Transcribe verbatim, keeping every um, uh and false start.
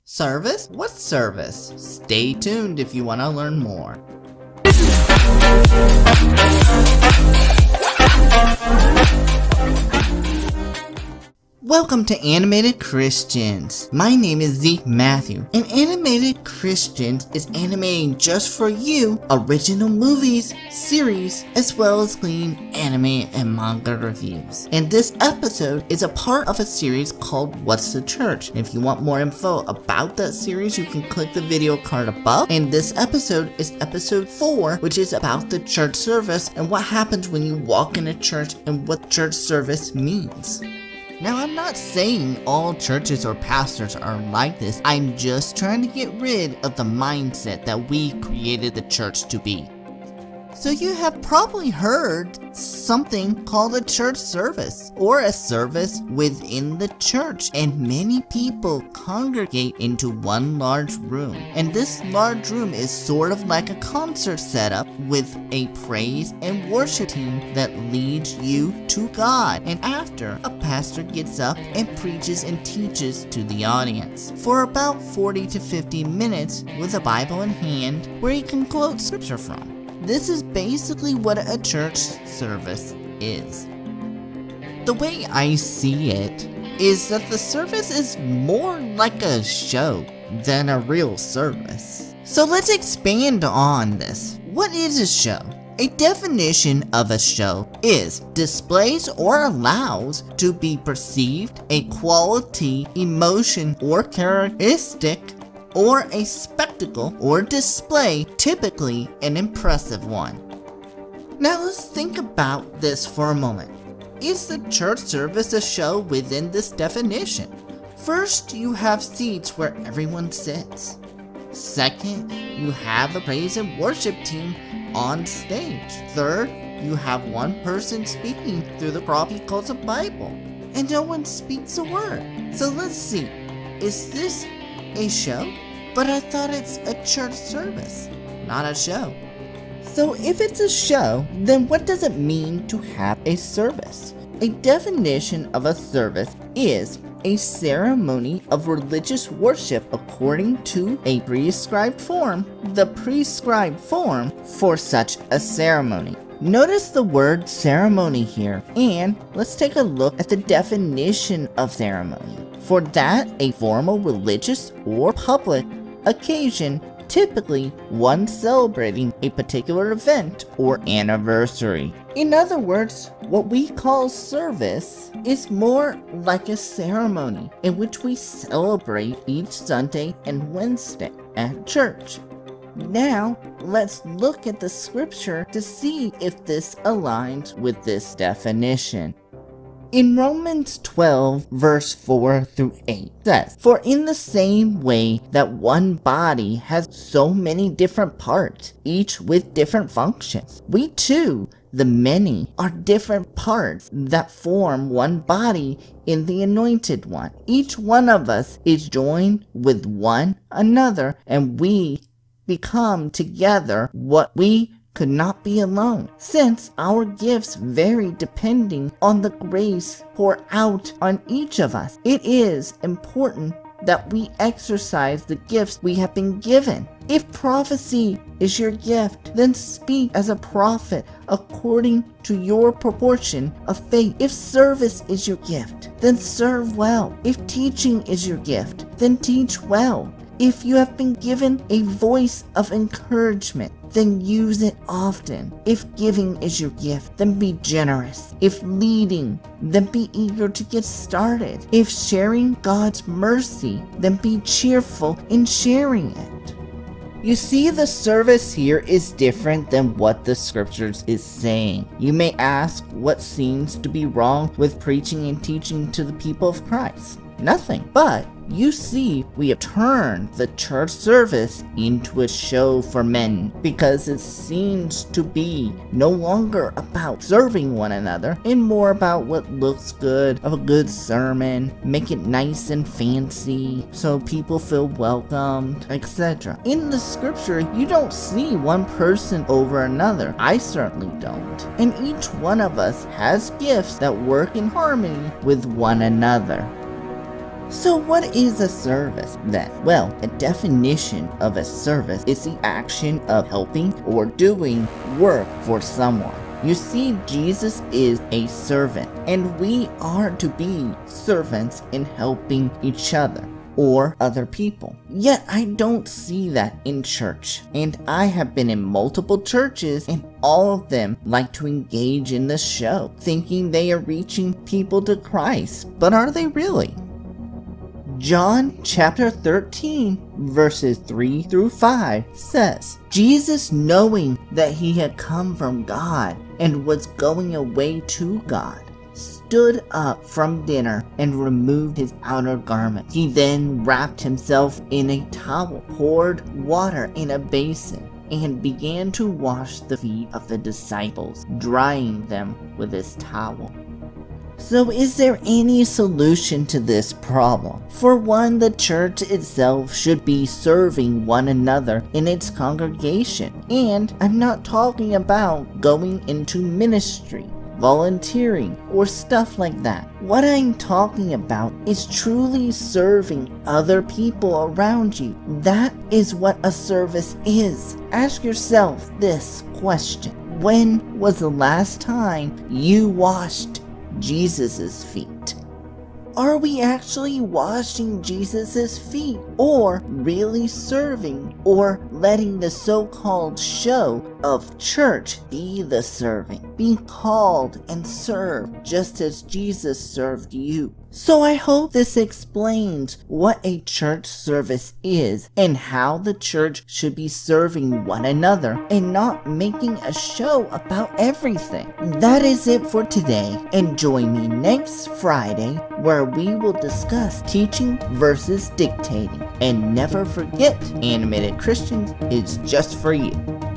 Service? What service? Stay tuned if you want to learn more. Welcome to Animated Christians. My name is Zeke Matthew, and Animated Christians is animating just for you original movies, series, as well as clean anime and manga reviews. And this episode is a part of a series called What's the Church? If you want more info about that series, you can click the video card above. And this episode is episode four, which is about the church service and what happens when you walk in a church and what church service means. Now, I'm not saying all churches or pastors are like this. I'm just trying to get rid of the mindset that we created the church to be. So you have probably heard something called a church service, or a service within the church, and many people congregate into one large room. And this large room is sort of like a concert setup with a praise and worship team that leads you to God. And after, a pastor gets up and preaches and teaches to the audience for about forty to fifty minutes with a Bible in hand where he can quote scripture from. This is basically what a church service is. The way I see it is that the service is more like a show than a real service. So let's expand on this. What is a show? A definition of a show is displays or allows to be perceived a quality, emotion, or characteristic, or a spectacle or display, typically an impressive one. Now let's think about this for a moment. Is the church service a show within this definition? First, you have seats where everyone sits. Second, you have a praise and worship team on stage. Third, you have one person speaking through the prop he calls a Bible, and no one speaks a word. So let's see, is this a show? But I thought it's a church service, not a show. So if it's a show, then what does it mean to have a service? A definition of a service is a ceremony of religious worship according to a prescribed form, the prescribed form for such a ceremony. Notice the word ceremony here, and let's take a look at the definition of ceremony. For that, a formal religious or public occasion, typically one celebrating a particular event or anniversary. In other words, what we call service is more like a ceremony in which we celebrate each Sunday and Wednesday at church. Now, let's look at the scripture to see if this aligns with this definition. In Romans twelve, verse four through eight, it says, "For in the same way that one body has so many different parts, each with different functions, we too, the many, are different parts that form one body in the Anointed One. Each one of us is joined with one another, and we become together what we could not be alone. Since our gifts vary depending on the grace poured out on each of us, it is important that we exercise the gifts we have been given. If prophecy is your gift, then speak as a prophet according to your proportion of faith. If service is your gift, then serve well. If teaching is your gift, then teach well. If you have been given a voice of encouragement, then use it often. If giving is your gift, then be generous. If leading, then be eager to get started. If sharing God's mercy, then be cheerful in sharing it." You see, the service here is different than what the scriptures is saying. You may ask what seems to be wrong with preaching and teaching to the people of Christ. Nothing. But you see, we have turned the church service into a show for men because it seems to be no longer about serving one another and more about what looks good of a good sermon, make it nice and fancy so people feel welcomed, et cetera. In the scripture, you don't see one person over another. I certainly don't. And each one of us has gifts that work in harmony with one another. So what is a service then? Well, a definition of a service is the action of helping or doing work for someone. You see, Jesus is a servant, and we are to be servants in helping each other or other people. Yet I don't see that in church, and I have been in multiple churches, and all of them like to engage in the show, thinking they are reaching people to Christ. But are they really? John chapter thirteen verses three through five says, Jesus, knowing that he had come from God and was going away to God, stood up from dinner and removed his outer garment. He then wrapped himself in a towel, poured water in a basin, and began to wash the feet of the disciples, drying them with his towel. So is there any solution to this problem? For one, the church itself should be serving one another in its congregation. And I'm not talking about going into ministry, volunteering, or stuff like that. What I'm talking about is truly serving other people around you. That is what a service is. Ask yourself this question. When was the last time you washed Jesus' feet? Are we actually washing Jesus' feet, or really serving, or letting the so-called show of church be the serving? Be called and serve just as Jesus served you. So I hope this explains what a church service is and how the church should be serving one another and not making a show about everything. That is it for today, and join me next Friday where we will discuss teaching versus dictating. And never forget, Animated Christians is just for you.